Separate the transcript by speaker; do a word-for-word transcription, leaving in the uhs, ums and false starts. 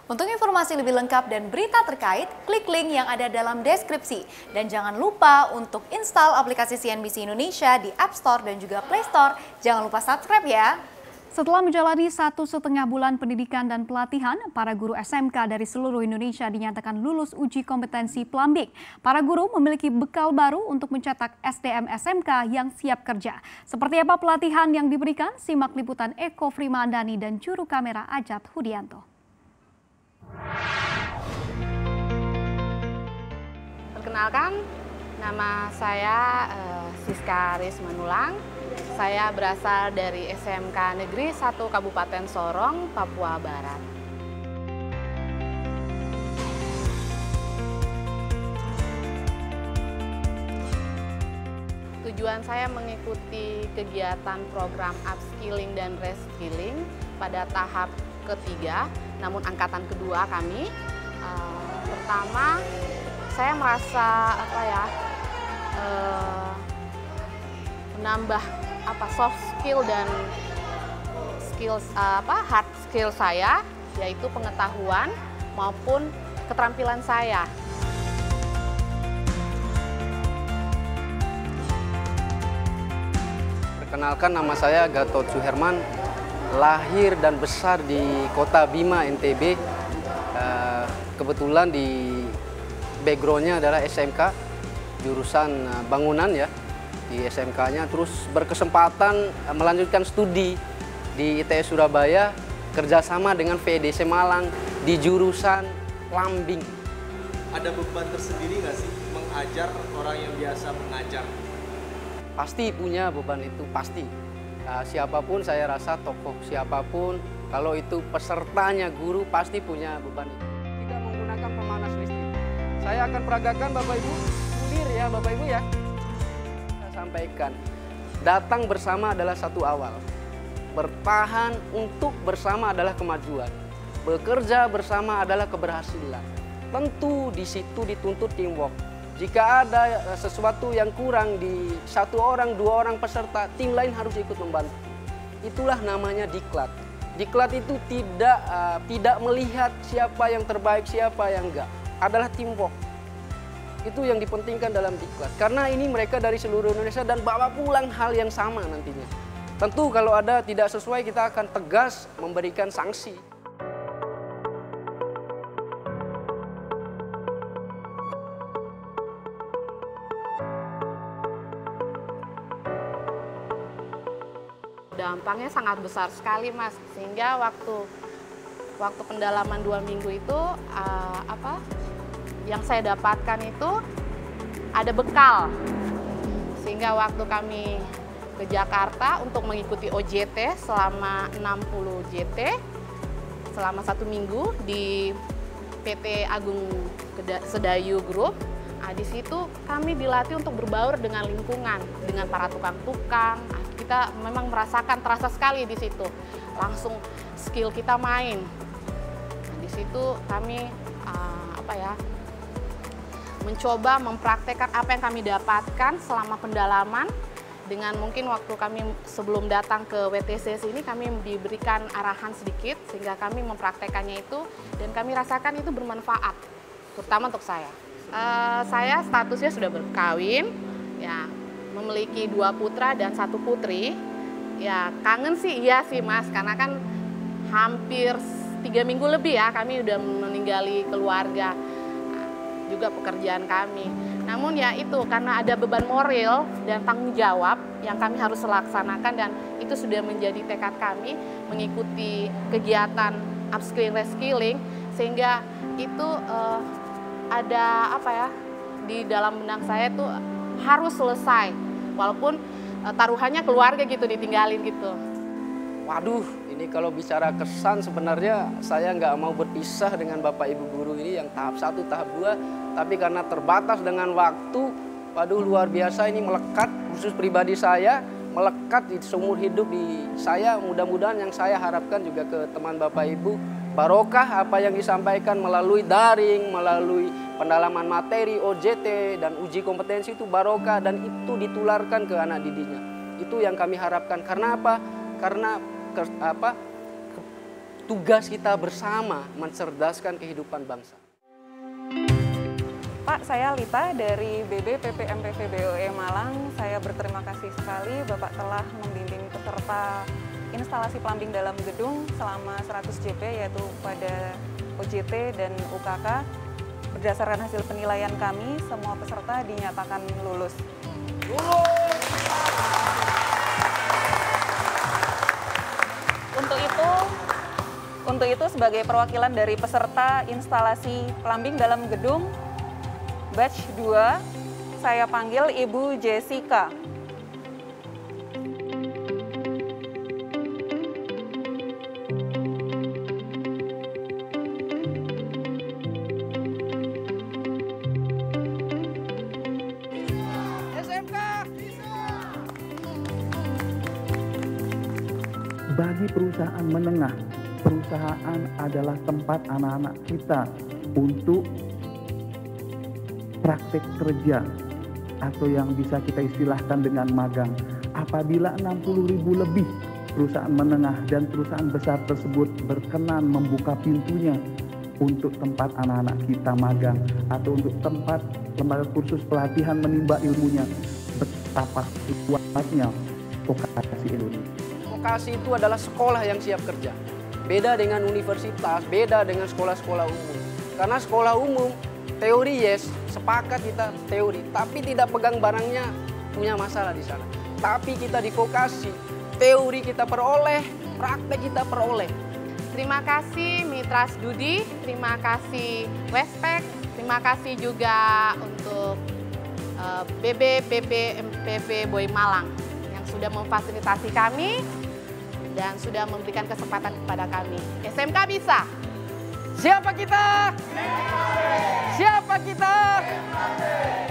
Speaker 1: Untuk informasi lebih lengkap dan berita terkait, klik link yang ada dalam deskripsi. Dan jangan lupa untuk install aplikasi C N B C Indonesia di App Store dan juga Play Store. Jangan lupa subscribe ya. Setelah menjalani satu setengah bulan pendidikan dan pelatihan, para guru S M K dari seluruh Indonesia dinyatakan lulus uji kompetensi plumbing. Para guru memiliki bekal baru untuk mencetak S D M S M K yang siap kerja. Seperti apa pelatihan yang diberikan? Simak liputan Eko Frimandani dan juru kamera Ajat Hudianto.
Speaker 2: Perkenalkan, nama saya uh, Siska Rismanulang. Saya berasal dari S M K Negeri satu Kabupaten Sorong, Papua Barat. Tujuan saya mengikuti kegiatan program upskilling dan reskilling pada tahap ketiga, namun angkatan kedua kami. Uh, pertama, saya merasa apa ya, uh, menambah apa soft skill dan skills uh, apa hard skill saya, yaitu pengetahuan maupun keterampilan saya.
Speaker 3: Perkenalkan, nama saya Gatot Suherman, lahir dan besar di kota Bima, N T B. Uh, kebetulan di backgroundnya adalah S M K, jurusan uh, bangunan ya. Di S M K-nya, terus berkesempatan melanjutkan studi di I T S Surabaya, kerjasama dengan V D C Malang di jurusan plumbing.
Speaker 4: Ada beban tersendiri nggak sih mengajar orang yang biasa mengajar?
Speaker 3: Pasti punya beban itu, pasti. Nah, siapapun saya rasa tokoh, siapapun, kalau itu pesertanya guru pasti punya beban itu. Tidak menggunakan pemanas listrik. Saya akan peragakan Bapak Ibu, clear ya Bapak Ibu ya. Sampaikan, datang bersama adalah satu awal, bertahan untuk bersama adalah kemajuan, bekerja bersama adalah keberhasilan. Tentu di situ dituntut teamwork. Jika ada sesuatu yang kurang di satu orang, dua orang peserta, tim lain harus ikut membantu. Itulah namanya diklat. Diklat itu tidak uh, tidak melihat siapa yang terbaik, siapa yang enggak, adalah teamwork. Itu yang dipentingkan dalam diklat. Karena ini mereka dari seluruh Indonesia dan bawa pulang hal yang sama nantinya. Tentu kalau ada tidak sesuai kita akan tegas memberikan sanksi.
Speaker 2: Dampaknya sangat besar sekali, Mas. Sehingga waktu waktu pendalaman dua minggu itu uh, apa? yang saya dapatkan itu ada bekal, sehingga waktu kami ke Jakarta untuk mengikuti O J T selama enam puluh J T selama satu minggu di P T Agung Sedayu Group. Nah, di situ kami dilatih untuk berbaur dengan lingkungan, dengan para tukang-tukang. Nah, kita memang merasakan terasa sekali di situ, langsung skill kita main. Nah, di situ kami uh, apa ya? mencoba mempraktekkan apa yang kami dapatkan selama pendalaman, dengan mungkin waktu kami sebelum datang ke W T C sini kami diberikan arahan sedikit sehingga kami mempraktekannya itu dan kami rasakan itu bermanfaat, terutama untuk saya. Uh, saya statusnya sudah berkawin, ya, memiliki dua putra dan satu putri. Ya kangen sih, iya sih Mas, karena kan hampir tiga minggu lebih ya kami udah meninggali keluarga, juga pekerjaan kami. Namun ya itu karena ada beban moral dan tanggung jawab yang kami harus laksanakan, dan itu sudah menjadi tekad kami mengikuti kegiatan upskilling reskilling, sehingga itu uh, ada apa ya di dalam benak saya itu harus selesai walaupun uh, taruhannya keluarga gitu, ditinggalin gitu.
Speaker 3: Waduh, ini kalau bicara kesan sebenarnya saya nggak mau berpisah dengan Bapak Ibu guru ini yang tahap satu, tahap dua. Tapi karena terbatas dengan waktu, waduh luar biasa, ini melekat khusus pribadi saya, melekat di seumur hidup di saya. Mudah-mudahan yang saya harapkan juga ke teman Bapak Ibu, barokah apa yang disampaikan melalui daring, melalui pendalaman materi, O J T, dan uji kompetensi itu barokah dan itu ditularkan ke anak didiknya. Itu yang kami harapkan. Karena apa? Karena ke, apa, tugas kita bersama mencerdaskan kehidupan bangsa.
Speaker 5: Pak, saya Lita dari B B P P M P V B O E Malang. Saya berterima kasih sekali Bapak telah membimbing peserta instalasi plumbing dalam gedung selama seratus J P, yaitu pada O J T dan U K K. Berdasarkan hasil penilaian kami, semua peserta dinyatakan lulus.
Speaker 3: Lulus!
Speaker 5: Untuk itu, untuk itu sebagai perwakilan dari peserta instalasi plumbing dalam gedung batch dua, saya panggil Ibu Jessica.
Speaker 6: Bagi perusahaan menengah, perusahaan adalah tempat anak-anak kita untuk praktek kerja atau yang bisa kita istilahkan dengan magang. Apabila enam puluh ribu lebih perusahaan menengah dan perusahaan besar tersebut berkenan membuka pintunya untuk tempat anak-anak kita magang atau untuk tempat lembaga kursus pelatihan menimba ilmunya, betapa kuatnya vokasi Indonesia.
Speaker 3: Vokasi itu adalah sekolah yang siap kerja. Beda dengan universitas, beda dengan sekolah-sekolah umum. Karena sekolah umum, teori yes, sepakat kita teori, tapi tidak pegang barangnya, punya masalah di sana. Tapi kita di vokasi, teori kita peroleh, praktek kita peroleh.
Speaker 2: Terima kasih Mitra Studi, terima kasih Wespek, terima kasih juga untuk uh, B B P P M P V B O E Malang yang sudah memfasilitasi kami dan sudah memberikan kesempatan kepada kami. S M K bisa.
Speaker 3: Siapa kita? Siapa kita?